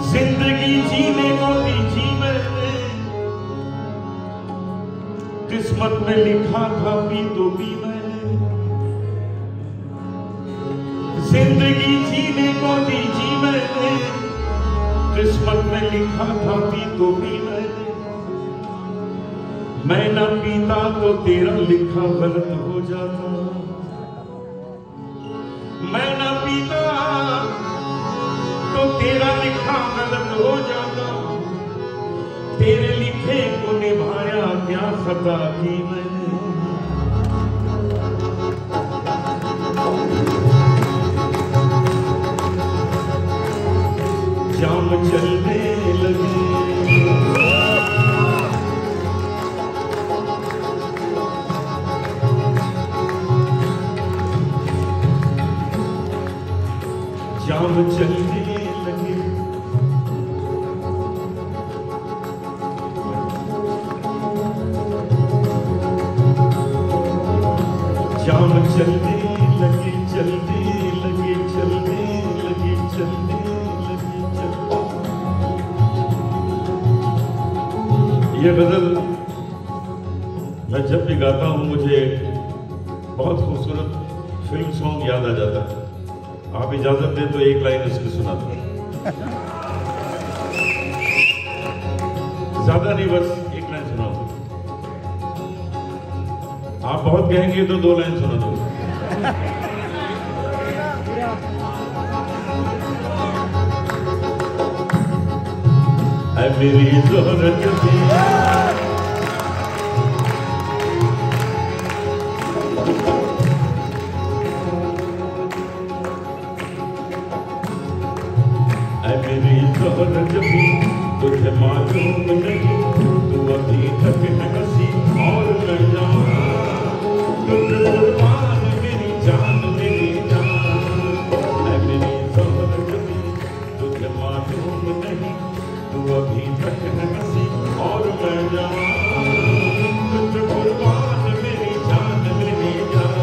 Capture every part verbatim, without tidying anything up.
जिंदगी जीने को दीजी मैंने, किस्मत में लिखा था पी तो पी मैंने। जिंदगी जीने को दीजी मैंने, किस्मत में लिखा था पी तो पी मैंने। मैं ना पीता तो तेरा लिखा गलत हो जाता, मैं ना पीता तो तेरा लिखा गलत हो जाता। तेरे लिखे को निभाया क्या खता की मैंने। जाम चलने लगे, जाम चलने लगे, जाम चलने लगे, चलने लगे, चलने लगे, चलने लगे, चलने। ये गजल मैं जब भी गाता हूँ मुझे बहुत खूबसूरत फिल्म सॉन्ग याद आ जाता है। आप इजाजत दें तो एक लाइन इसकी सुनाता हूँ, ज्यादा नहीं, बस एक लाइन सुनाओ। आप बहुत कहेंगे तो दो लाइन सुना दो। ऐ मेरी ज़ोहरत दी, मेरी ज़ोहरत भी तुझे मालूम नहीं, तू अभी तक न हंसी और मैं जाऊं, तुझे कुर्बान मेरी जान मेरी जान। ऐ मेरी ज़ोहरत भी तुझे मालूम नहीं, तू अभी तक न हंसी और मैं जाऊं, तुझे कुर्बान मेरी जान मेरी जान।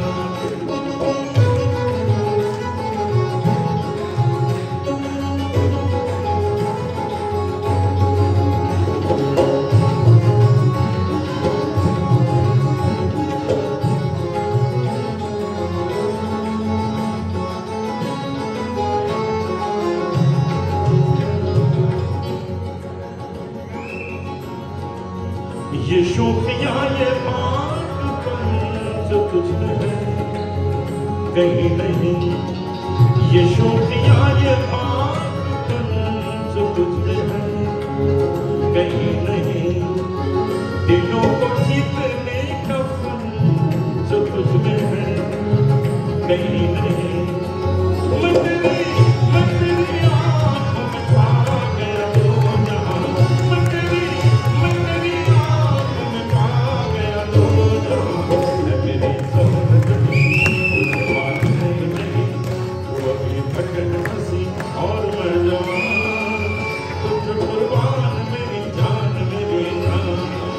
ये शोखियाँ ये बात जो तुझ में है कहीं नहीं, ये शोखियाँ ये बात जो तुझ में है कहीं नहीं। दिलों को जीतने का फन जो तुझ में है कहीं नहीं। मैं तेरी मैं तेरी आँखों में पा गया दो जहां, मैं तेरी मैं तेरी आँखों में पा गया दो जहां। है मेरी ज़ोहरत भी तुझे मालूम नहीं, तू अभी तक न हंसी और मैं जवान, तुझे कुर्बान मेरी जान मेरी जान।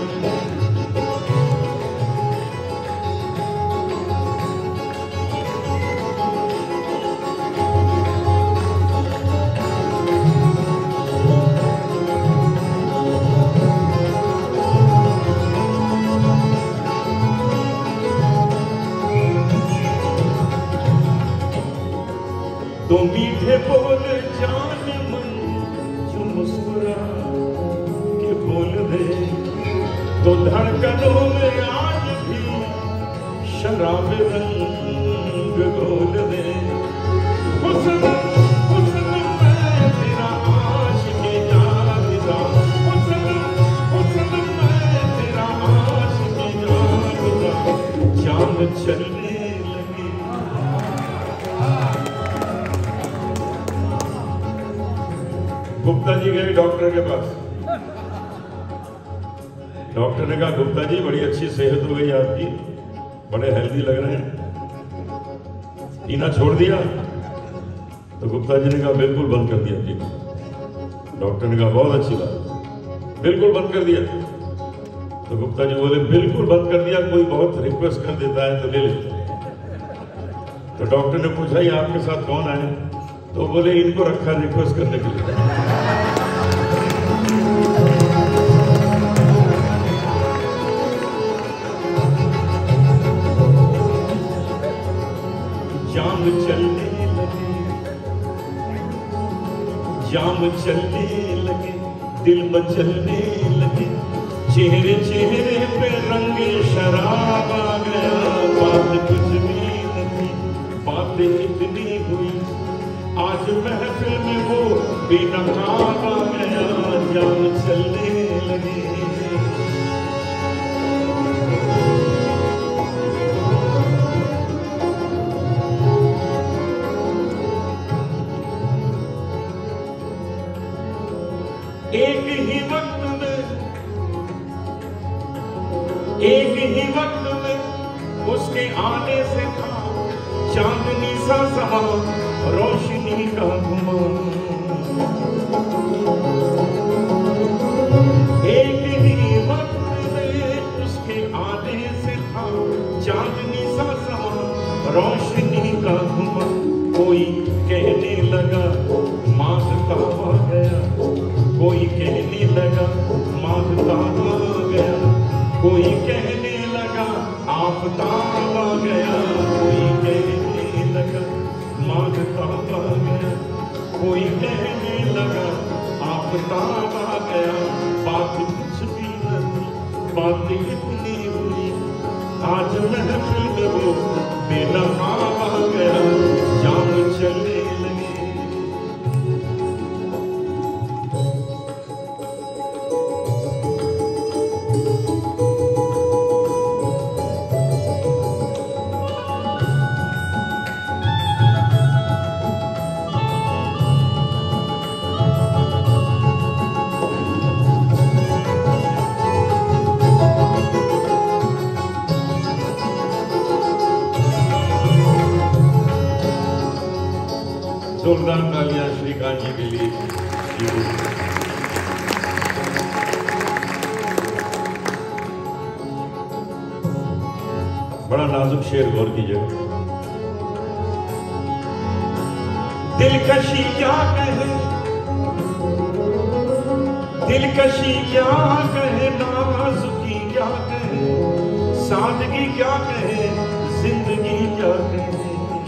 तो मीठे बोल जान मन जो मुस्कुरा के बोल दे, तो धड़कनों में आज भी शराब रंग घोल दे। हुस्न हुस्न मैं तेरा आशिक़ जानिदा, हुस्न हुस्न मैं तेरा आशिक़ जानिदा। जाम चलने गुप्ता जी गए डॉक्टर के पास। डॉक्टर ने कहा गुप्ता जी बड़ी अच्छी सेहत हो गई आपकी, बड़े हेल्दी लग रहे हैं, पीना छोड़ दिया? तो गुप्ता जी ने कहा बिल्कुल बंद कर दिया पीना। डॉक्टर ने कहा बहुत अच्छी बात, बिल्कुल बंद कर दिया। तो गुप्ता जी बोले बिल्कुल बंद कर दिया, कोई बहुत रिक्वेस्ट कर देता है तो ले लेते। तो डॉक्टर ने पूछा ये आपके साथ कौन आए? तो बोले इनको रखा रिक्वेस्ट करने के लिए। जाम चलने लगे, जाम चलने लगे, दिल मचलने लगे, चेहरे चेहरे पे रंगे शराब आ गया। बात कुछ भी नहीं, बातें इतनी हुई, आज महफिल में वो बेनकाब आ गया। जाम चलने लगे, एक ही वक्त में, एक ही वक्त में उसके आने से था चांदनी सा समा, रोशनी का घुमा। एक ही वक्त में उसके आने से था चांदनी सा समा, रोशनी का घुमा। कोई कहने लगा मांगता आ गया, कोई कहने लगा मांगता आ गया, कोई कहने लगा आफताब आ गया, कोई कहने लगा मांगता आ गया, कोई कहने लगा आफताब आ गया। बात कुछ भी नहीं, बात इतनी हुई, आज महफिल में वो बेनकाब आ गया। जाम चलने लगे, जोरदार तालियां श्रीकांत जी के लिए। बड़ा नाजुक शेर, गौर कीजिएगा। दिलकशी क्या कहे, दिलकशी क्या कहे, नाजुकी क्या कहे, सादगी क्या कहे, जिंदगी क्या कहे।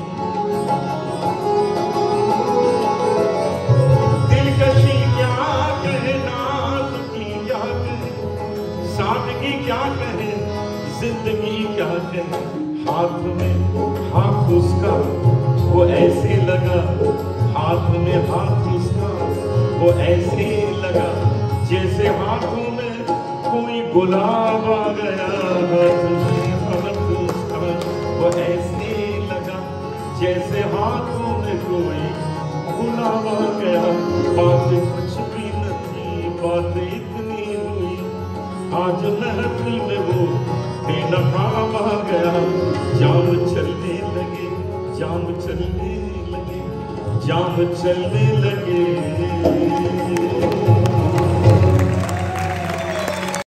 सादगी क्या कहे, जिंदगी क्या कहे। हाथ में हाथ उसका वो ऐसे लगा, हाथ में हाथ उसका वो ऐसे लगा, जैसे हाथों में कोई गुलाब आ गया। हाथ में हाथ उसका वो ऐसे लगा, जैसे हाथों में कोई गुलाब आ गया। बात कुछ भी नहीं, बात इतनी हुई, आज महफिल में वो बेनकाब आ गया। जाम चलने लगे, जाम चलने लगे, जाम चलने लगे।